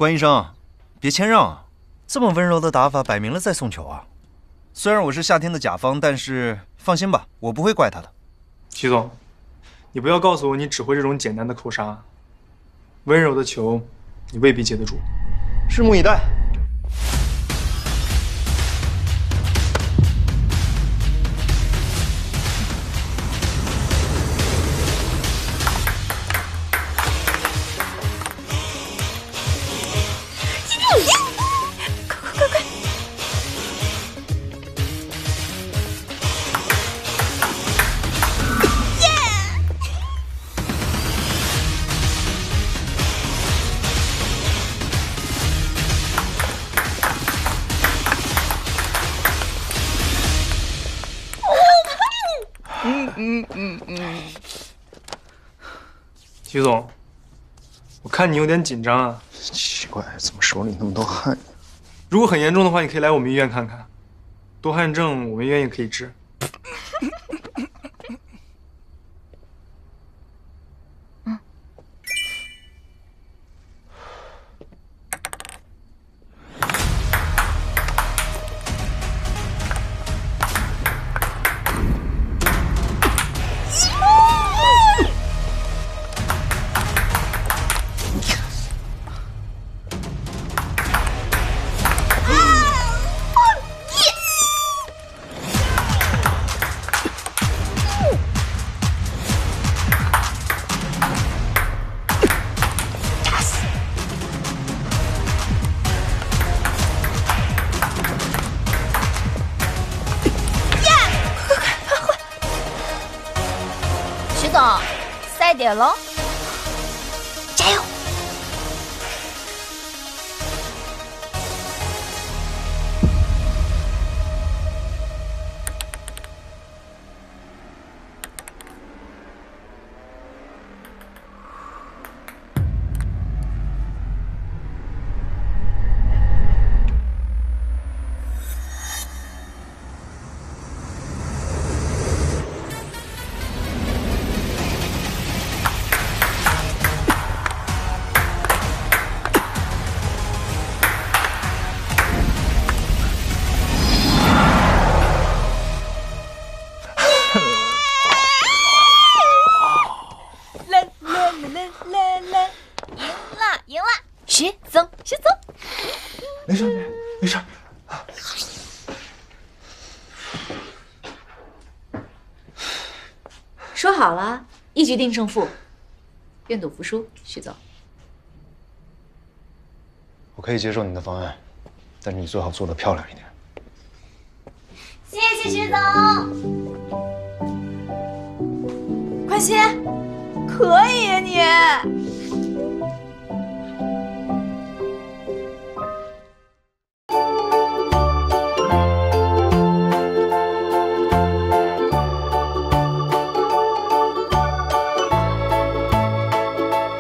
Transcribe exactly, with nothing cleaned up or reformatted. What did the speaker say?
关医生，别谦让啊！这么温柔的打法，摆明了在送球啊！虽然我是夏天的甲方，但是放心吧，我不会怪他的。 徐总，你不要告诉我你只会这种简单的扣杀，温柔的球你未必接得住。 拭目以待。 嗯嗯嗯嗯，徐总，我看你有点紧张啊。 奇怪，怎么手里那么多汗？ 如果很严重的话，你可以来我们医院看看，多汗症我们医院也可以治。 徐总，赛点喽，加油！徐总，徐总， 没事，没没事。 说好了，一局定胜负，愿赌服输，徐总。 我可以接受你的方案，但是你最好做得漂亮一点。 谢谢徐总。 宽心，可以呀你。